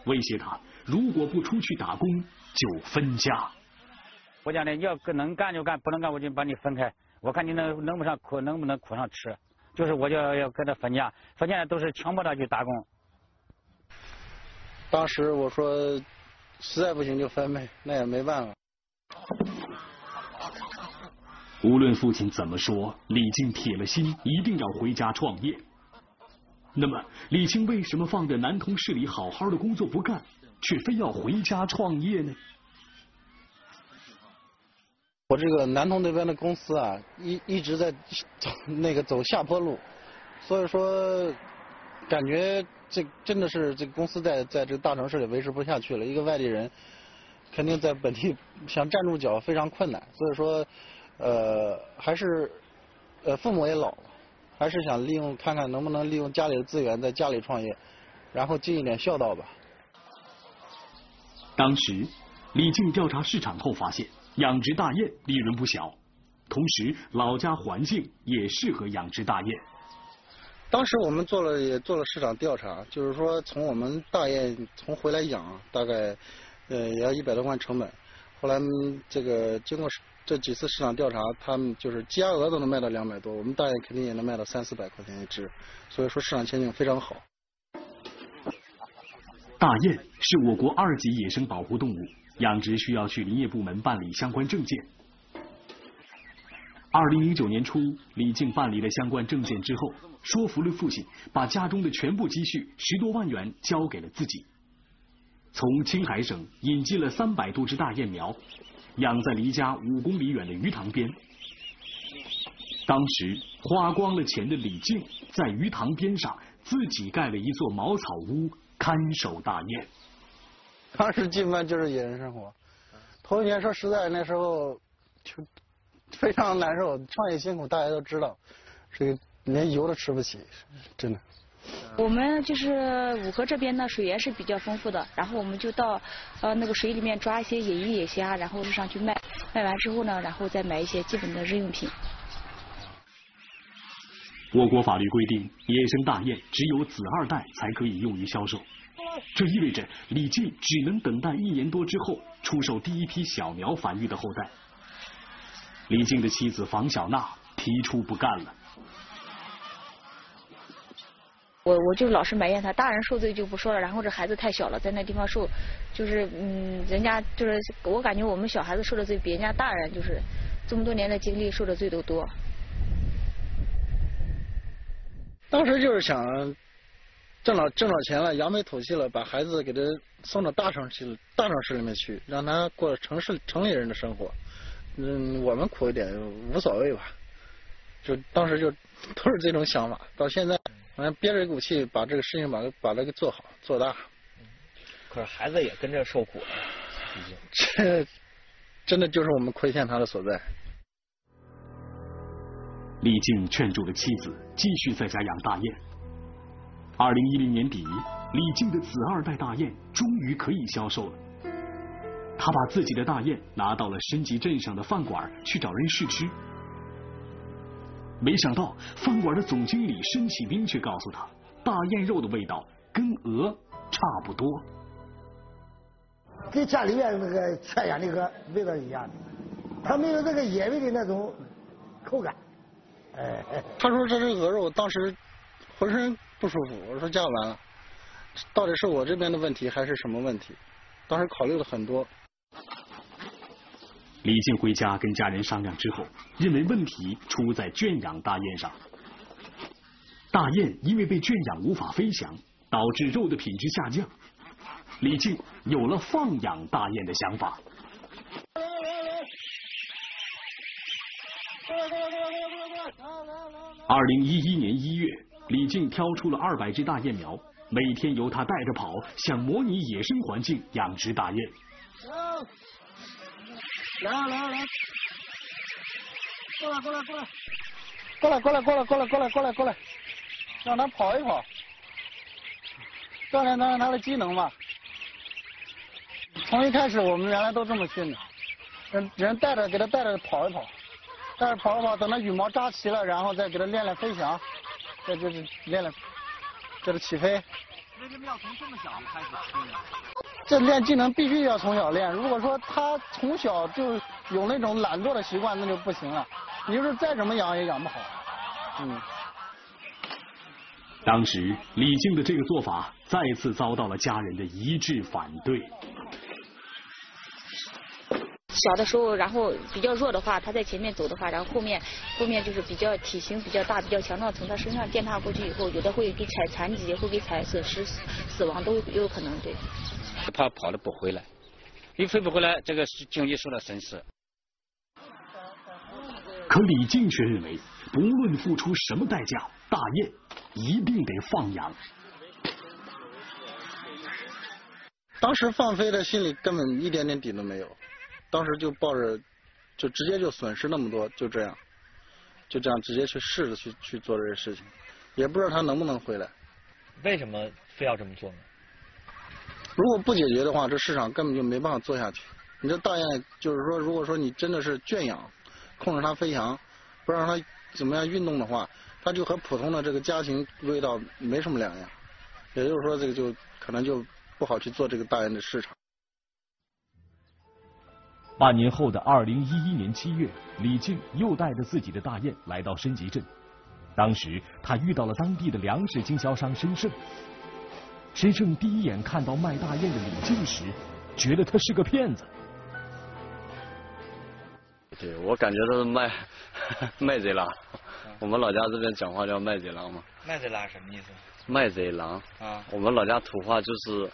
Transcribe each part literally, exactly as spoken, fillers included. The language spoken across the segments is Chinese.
威胁他如果不出去打工就分家。 我讲呢，你要能干就干，不能干我就把你分开，我看你能能不上苦，能不能苦上吃，就是我就要跟他分家，分家都是强迫他去打工。 当时我说实在不行就分呗，那也没办法。 无论父亲怎么说，李静铁了心一定要回家创业。那么李静为什么放着南通市里好好的工作不干，却非要回家创业呢？ 我这个南通那边的公司啊，一一直在走那个走下坡路，所以说感觉这真的是这个公司在在这个大城市里维持不下去了。一个外地人肯定在本地想站住脚非常困难，所以说呃还是呃父母也老了，还是想利用看看能不能利用家里的资源在家里创业，然后尽一点孝道吧。 当时李静调查市场后发现，养殖大雁利润不小，同时老家环境也适合养殖大雁。 当时我们做了也做了市场调查，就是说从我们大雁从回来养大概呃也要一百多万成本，后来这个经过这几次市场调查，他们就是鸡鸭鹅都能卖到两百多，我们大雁肯定也能卖到三四百块钱一只，所以说市场前景非常好。 大雁是我国二级野生保护动物，养殖需要去林业部门办理相关证件。二零零九年初，李静办理了相关证件之后，说服了父亲，把家中的全部积蓄十多万元交给了自己。从青海省引进了三百多只大雁苗，养在离家五公里远的鱼塘边。当时花光了钱的李静，在鱼塘边上自己盖了一座茅草屋，看守大雁。 当时基本上就是野人生活。头一年说实在那时候就非常难受，创业辛苦大家都知道，这个连油都吃不起，真的。 我们就是五河这边呢水源是比较丰富的，然后我们就到呃那个水里面抓一些野鱼野虾，然后日上去卖，卖完之后呢，然后再买一些基本的日用品。 我国法律规定，野生大雁只有子二代才可以用于销售，这意味着李静只能等待一年多之后出售第一批小苗繁育的后代。李静的妻子房小娜提出不干了。 我我就老是埋怨他，大人受罪就不说了，然后这孩子太小了，在那地方受，就是嗯，人家就是我感觉我们小孩子受的罪比人家大人就是这么多年的经历受的罪都多。 当时就是想挣了挣了钱了，扬眉吐气了，把孩子给他送到大城市大城市里面去，让他过城市城里人的生活。嗯，我们苦一点无所谓吧，就当时就都是这种想法。到现在，好像憋着一股气，把这个事情把把它给做好做大。 可是孩子也跟着受苦了，毕竟这真的就是我们亏欠他的所在。 李静劝住了妻子，继续在家养大雁。二零一零年底，李静的子二代大雁终于可以销售了。他把自己的大雁拿到了申集镇上的饭馆去找人试吃，没想到饭馆的总经理申启兵却告诉他，大雁肉的味道跟鹅差不多， 跟家里面那个全养那个味道一样的，它没有那个野味的那种口感。哎， 他说这是鹅肉，当时浑身不舒服，我说这样完了，到底是我这边的问题还是什么问题？当时考虑了很多。 李静回家跟家人商量之后，认为问题出在圈养大雁上。大雁因为被圈养无法飞翔，导致肉的品质下降。李静有了放养大雁的想法。二零一一年一月，李静挑出了二百只大雁苗，每天由他带着跑，想模拟野生环境养殖大雁。 来来来，过来过来过来，过来过来过来过来过来过来过来，让他跑一跑，锻炼锻炼他的机能嘛。从一开始我们原来都这么训的，人人带着给他带着跑一跑，带着跑一跑，等他羽毛扎齐了，然后再给他练练飞翔，再就是练练，这是起飞， 为什么要从这么小就开始吃呢？ 这练技能必须要从小练。如果说他从小就有那种懒惰的习惯，那就不行了。你就是再怎么养也养不好。嗯。 当时李靖的这个做法再次遭到了家人的一致反对。 小的时候，然后比较弱的话，他在前面走的话，然后后面后面就是比较体型比较大、比较强壮，从他身上践踏过去以后，有的会给踩残疾，会给踩损失、死亡都有可能。对。 他跑了不回来，一飞不回来，这个经济受了损失。 可李靖却认为，不论付出什么代价，大雁一定得放养。 当时放飞的心里根本一点点底都没有，当时就抱着，就直接就损失那么多，就这样，就这样直接去试着去去做这些事情，也不知道他能不能回来。 为什么非要这么做呢？ 如果不解决的话，这市场根本就没办法做下去。你这大雁就是说，如果说你真的是圈养，控制它飞翔，不让它怎么样运动的话，它就和普通的这个家禽味道没什么两样。也就是说，这个就可能就不好去做这个大雁的市场。 半年后的二零一一年七月，李靖又带着自己的大雁来到申集镇。当时他遇到了当地的粮食经销商申胜。申胜第一眼看到卖大雁的李靖时，觉得他是个骗子。 对，我感觉都是卖卖贼郎。我们老家这边讲话叫卖贼郎嘛。 卖贼郎什么意思？ 卖贼郎啊， 我们老家土话就是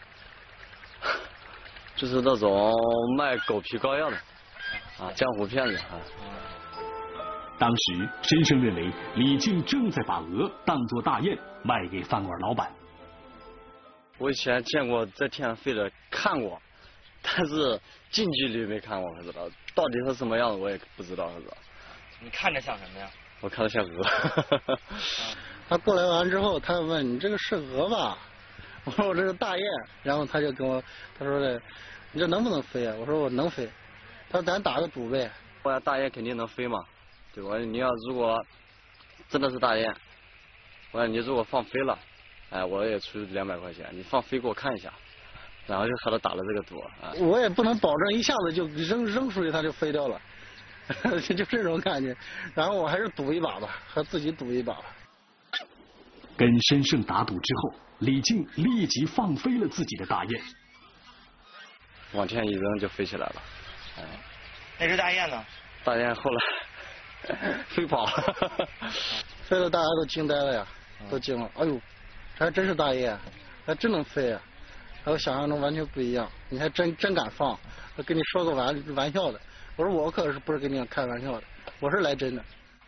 就是那种卖狗皮膏药的啊，江湖骗子啊。 当时申胜认为李靖正在把鹅当作大雁卖给饭馆老板。 我以前见过在天上飞的，看过，但是近距离没看过，不知道到底是什么样子，我也不知道，不知道。 你看着像什么呀？ 我看着像鹅。 他过来完之后，他问你这个是鹅吧？我说我这是大雁，然后他就跟我他说的，你这能不能飞啊？我说我能飞。他说咱打个赌呗。 我说大雁肯定能飞嘛，对吧？你要如果真的是大雁，我说你如果放飞了，哎，我也出两百块钱，你放飞给我看一下。然后就和他打了这个赌啊。 我也不能保证一下子就扔扔出去它就飞掉了。就这种感觉，然后我还是赌一把吧，和自己赌一把吧。 跟申胜打赌之后，李靖立即放飞了自己的大雁， 往天一扔就飞起来了。哎， 那只大雁呢？ 大雁后来飞跑了， 飞得大家都惊呆了呀，都惊了。哎呦，这还真是大雁，还真能飞啊！和我想象中完全不一样，你还真真敢放，我跟你说个玩玩笑的。我说我可是不是跟你开玩笑的，我是来真的。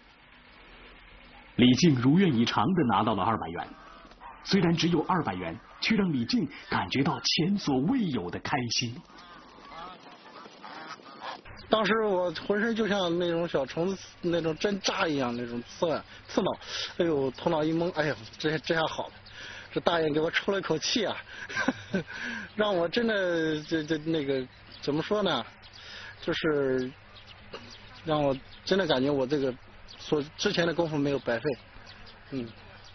李靖如愿以偿地拿到了二百元，虽然只有二百元，却让李靖感觉到前所未有的开心。 当时我浑身就像那种小虫子那种针扎一样，那种刺刺挠，哎呦，头脑一懵，哎呦，这这下好了，这大雁给我抽了一口气啊，让我真的这这那个怎么说呢？就是让我真的感觉我这个所之前的功夫没有白费。嗯。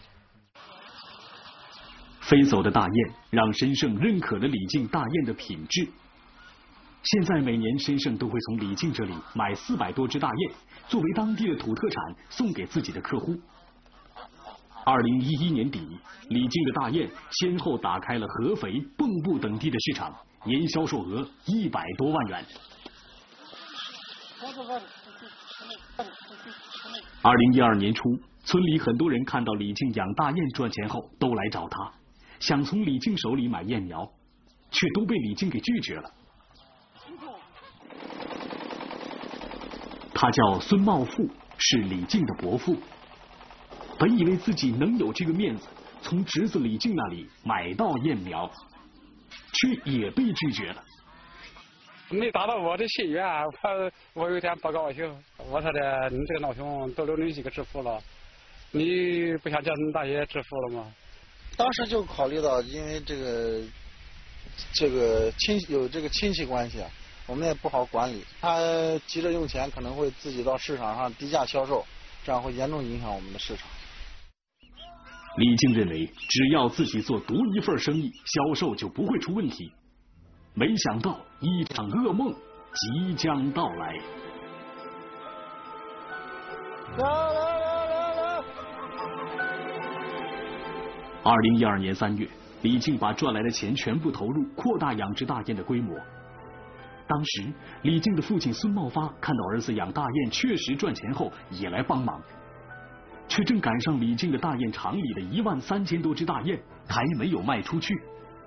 飞走的大雁让申胜认可了李靖大雁的品质。现在每年申胜都会从李靖这里买四百多只大雁，作为当地的土特产送给自己的客户。二零一一年底，李靖的大雁先后打开了合肥、蚌埠等地的市场，年销售额一百多万元。二零一二年初，村里很多人看到李靖养大雁赚钱后，都来找他，想从李靖手里买雁苗，却都被李靖给拒绝了。他叫孙茂富，是李靖的伯父。本以为自己能有这个面子，从侄子李靖那里买到雁苗，却也被拒绝了。 没达到我的心愿，我我有点不高兴。我说的，你这个老兄都留你几个致富了，你不想叫你大爷致富了吗？ 当时就考虑到，因为这个这个亲有这个亲戚关系啊，我们也不好管理。他急着用钱，可能会自己到市场上低价销售，这样会严重影响我们的市场。 李静认为，只要自己做独一份生意，销售就不会出问题。没想到，一场噩梦即将到来。 来来来来来！ 二零一二年三月，李静把赚来的钱全部投入扩大养殖大雁的规模。当时，李静的父亲孙茂发看到儿子养大雁确实赚钱后，也来帮忙，却正赶上李静的大雁场里的一万三千多只大雁还没有卖出去。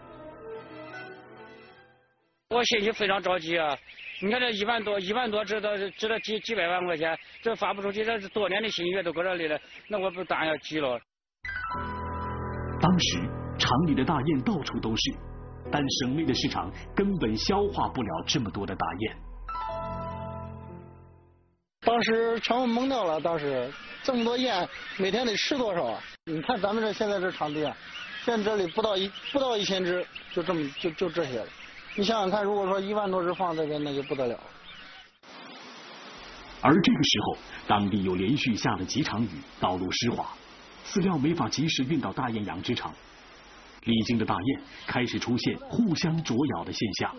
我心情非常着急啊！你看这一万多，一万多值得值得几几百万块钱，这发不出去，这是多年的心血都搁这里了，那我不当然要急了。 当时厂里的大雁到处都是，但省内的市场根本消化不了这么多的大雁。 当时全部懵掉了，当时这么多雁，每天得吃多少啊？你看咱们这现在这场地啊，现在这里不到一不到一千只，就这么就就这些了。你想想看，如果说一万多只放这边，那就不得了。 而这个时候，当地又连续下了几场雨，道路湿滑，饲料没法及时运到大雁养殖场。李静的大雁开始出现互相啄咬的现象。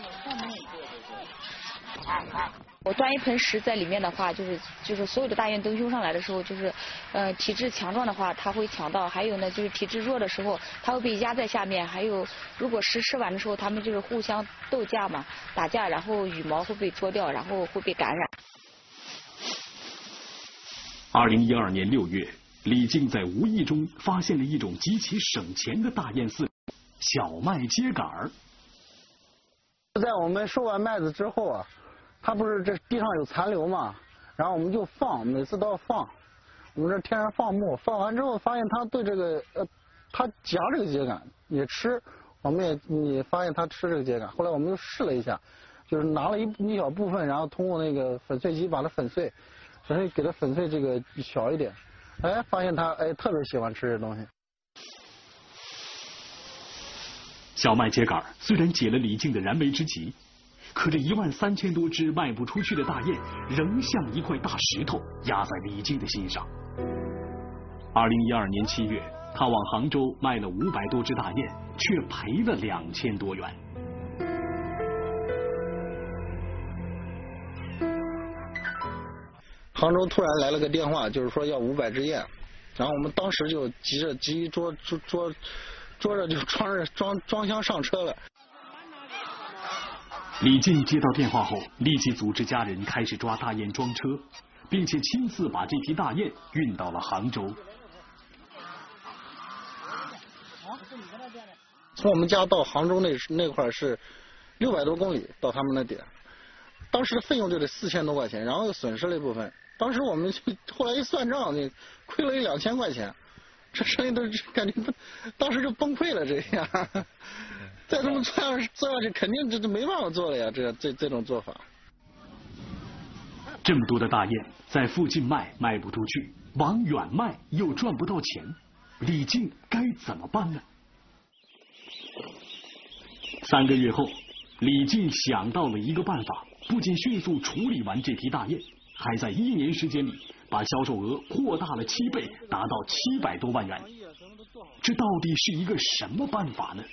我端一盆食在里面的话，就是就是所有的大雁都涌上来的时候，就是呃体质强壮的话，它会抢到；还有呢，就是体质弱的时候，它会被压在下面。还有如果食吃完的时候，它们就是互相斗架嘛，打架，然后羽毛会被啄掉，然后会被感染。 二零一二年六月，李静在无意中发现了一种极其省钱的大雁饲料——小麦秸秆儿。 在我们收完麦子之后啊，它不是这地上有残留嘛，然后我们就放，每次都要放。我们这天然放牧，放完之后发现它对这个呃，它夹这个秸秆也吃，我们也也发现它吃这个秸秆。后来我们又试了一下，就是拿了一一小部分，然后通过那个粉碎机把它粉碎，粉碎给它粉碎这个小一点，哎，发现它哎特别喜欢吃这东西。 小麦秸秆虽然解了李静的燃眉之急，可这一万三千多只卖不出去的大雁，仍像一块大石头压在李静的心上。二零一二年七月，他往杭州卖了五百多只大雁，却赔了两千多元。 杭州突然来了个电话，就是说要五百只雁，然后我们当时就急着急捉捉捉捉着就装着装装箱上车了。 李静接到电话后，立即组织家人开始抓大雁装车，并且亲自把这批大雁运到了杭州。 从我们家到杭州那那块是六百多公里到他们那点，当时的费用就得四千多块钱，然后又损失了一部分。当时我们后来一算账，你亏了一两千块钱，这生意都感觉当时就崩溃了。这样再这么做下去，做下去肯定这就没办法做了呀。这这这种做法， 这么多的大雁在附近卖卖不出去，往远卖又赚不到钱，李静该怎么办呢？三个月后，李静想到了一个办法，不仅迅速处理完这批大雁，还在一年时间里把销售额扩大了七倍，达到七百多万元。这到底是一个什么办法呢？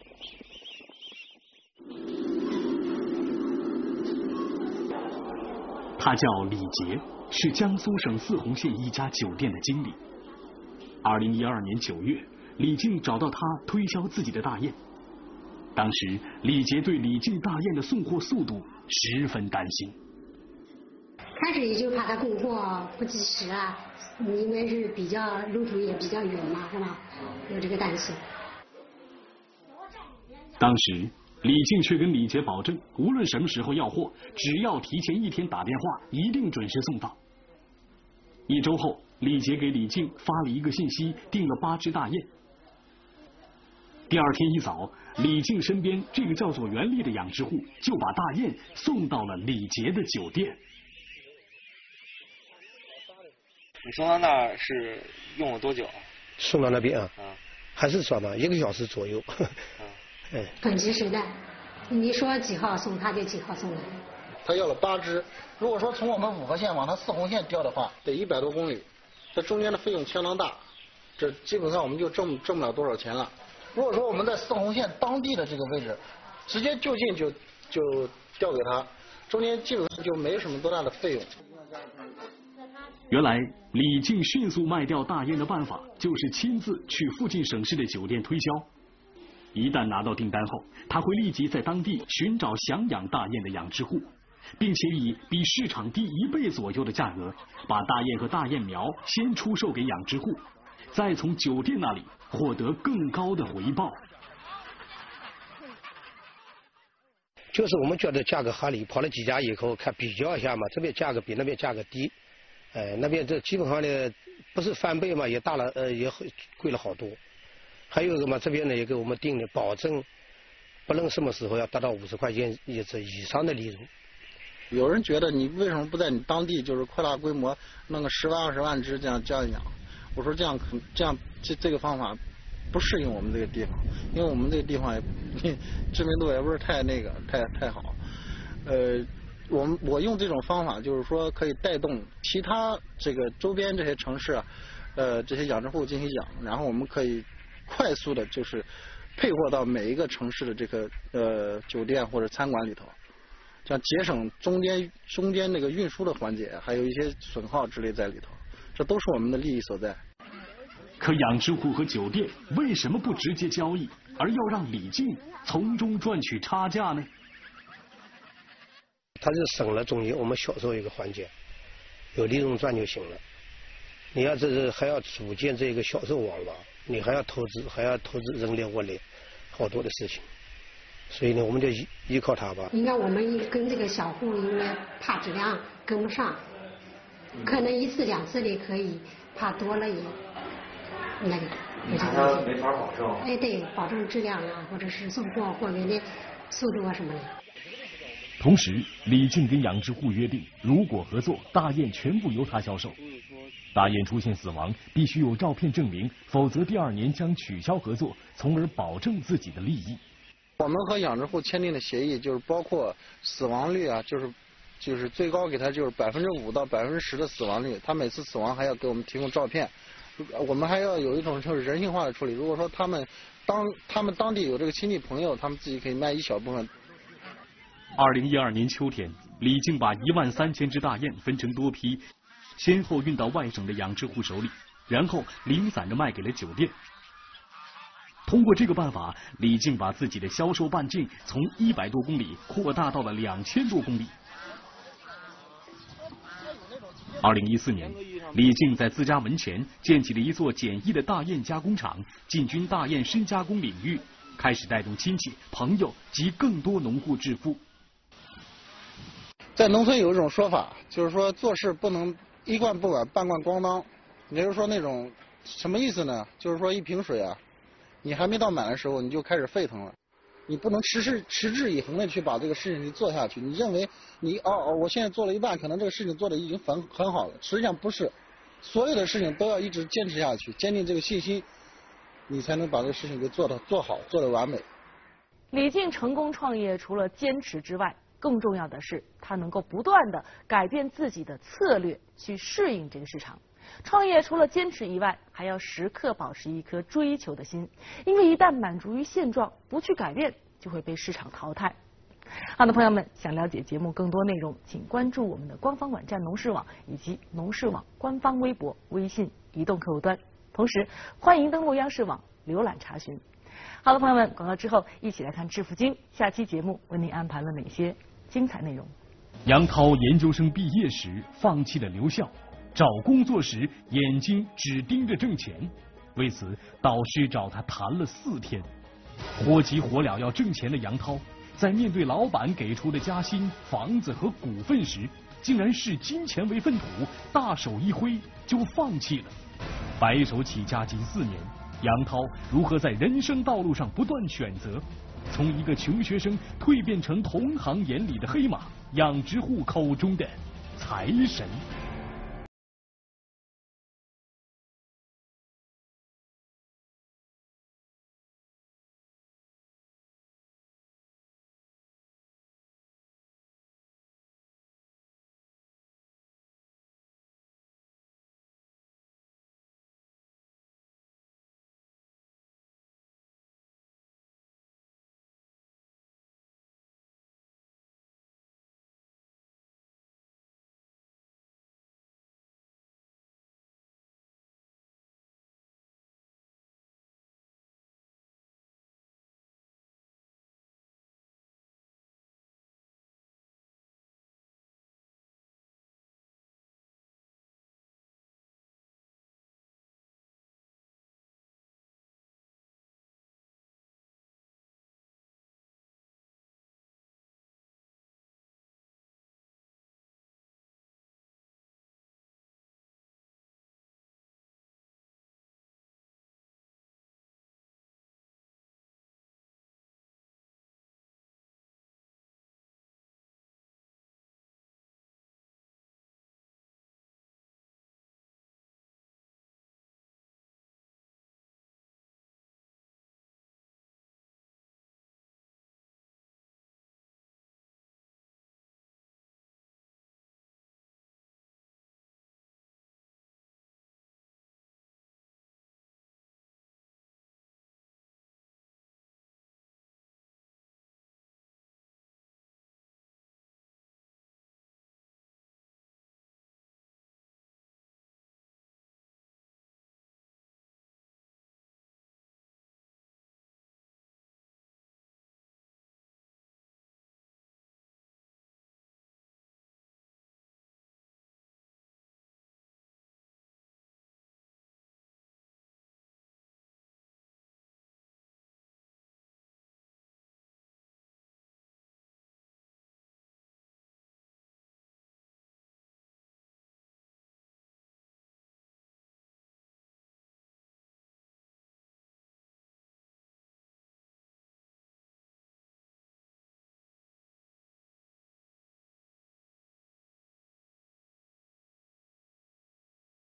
他叫李杰，是江苏省泗洪县一家酒店的经理。二零一二年九月，李静找到他推销自己的大雁。当时，李杰对李静大雁的送货速度十分担心。 开始也就怕他供货不及时啊，因为是比较路途也比较远嘛，是吧？有这个担心。 当时，李静却跟李杰保证，无论什么时候要货，只要提前一天打电话，一定准时送到。一周后，李杰给李静发了一个信息，订了八只大雁。第二天一早，李静身边这个叫做袁丽的养殖户就把大雁送到了李杰的酒店。 你送到那儿是用了多久？ 送到那边啊， 啊还是抓嘛，一个小时左右。啊哎，很及时的，你说几号送，他就几号送来。 他要了八只，如果说从我们五河县往他泗洪县调的话，得一百多公里，这中间的费用相当大。 这基本上我们就挣挣不了多少钱了。如果说我们在四红线当地的这个位置，直接就近就就调给他，中间基本上就没什么多大的费用。 原来李静迅速卖掉大雁的办法，就是亲自去附近省市的酒店推销。一旦拿到订单后，他会立即在当地寻找想养大雁的养殖户，并且以比市场低一倍左右的价格，把大雁和大雁苗先出售给养殖户，再从酒店那里获得更高的回报。 就是我们觉得价格合理，跑了几家以后看比较一下嘛，这边价格比那边价格低，呃，那边这基本上呢不是翻倍嘛，也大了，呃，也贵了好多。还有一个嘛，这边呢也给我们定的保证，不论什么时候要达到五十块钱一只以上的利润。 有人觉得你为什么不在你当地就是扩大规模，弄个十万二十万只这样这样养？我说这样可这样这这个方法不适应我们这个地方，因为我们这个地方也知名度也不是太那个太太好。呃，我们我用这种方法就是说可以带动其他这个周边这些城市啊，呃这些养殖户进行养，然后我们可以快速的就是配货到每一个城市的这个呃酒店或者餐馆里头。这样节省中间中间那个运输的环节，还有一些损耗之类在里头，这都是我们的利益所在。 可养殖户和酒店为什么不直接交易，而要让李静从中赚取差价呢？ 他是省了中间我们销售一个环节，有利润赚就行了。你要这是还要组建这个销售网络，你还要投资，还要投资人力物力，好多的事情。所以呢，我们就依依靠它吧。 应该我们跟这个小户，因为怕质量跟不上，可能一次两次的可以，怕多了也那个。 他没法保证。 哎，对，保证质量啊，或者是送货货运的速度啊什么的。 同时，李静跟养殖户约定，如果合作，大雁全部由他销售。大雁出现死亡，必须有照片证明，否则第二年将取消合作，从而保证自己的利益。 我们和养殖户签订的协议就是包括死亡率啊，就是就是最高给他就是百分之五到百分之十的死亡率，他每次死亡还要给我们提供照片。我们还要有一种就是人性化的处理，如果说他们当他们当地有这个亲戚朋友，他们自己可以卖一小部分。 二零一二年秋天，李静把一万三千只大雁分成多批，先后运到外省的养殖户手里，然后零散的卖给了酒店。通过这个办法，李静把自己的销售半径从一百多公里扩大到了两千多公里。二零一四年，李静在自家门前建起了一座简易的大雁加工厂，进军大雁深加工领域，开始带动亲戚、朋友及更多农户致富。 在农村有一种说法，就是说做事不能一贯不管半贯咣当，也就是说那种什么意思呢？就是说一瓶水啊，你还没到满的时候，你就开始沸腾了。你不能持持持之以恒的去把这个事情给做下去。你认为你哦哦，我现在做了一半，可能这个事情做的已经很很好了。实际上不是，所有的事情都要一直坚持下去，坚定这个信心，你才能把这个事情给做到做好，做得完美。 李静成功创业，除了坚持之外，更重要的是他能够不断的改变自己的策略，去适应这个市场。创业除了坚持以外，还要时刻保持一颗追求的心，因为一旦满足于现状，不去改变，就会被市场淘汰。好的，朋友们，想了解节目更多内容，请关注我们的官方网站农事网以及农事网官方微博、微信、移动客户端。同时，欢迎登录央视网浏览查询。好的，朋友们，广告之后一起来看《致富经》，下期节目为您安排了哪些精彩内容？ 杨涛研究生毕业时放弃了留校。找工作时眼睛只盯着挣钱，为此导师找他谈了四天。火急火燎要挣钱的杨涛，在面对老板给出的加薪、房子和股份时，竟然视金钱为粪土，大手一挥就放弃了。白手起家近四年，杨涛如何在人生道路上不断选择，从一个穷学生蜕变成同行眼里的黑马，养殖户口中的财神。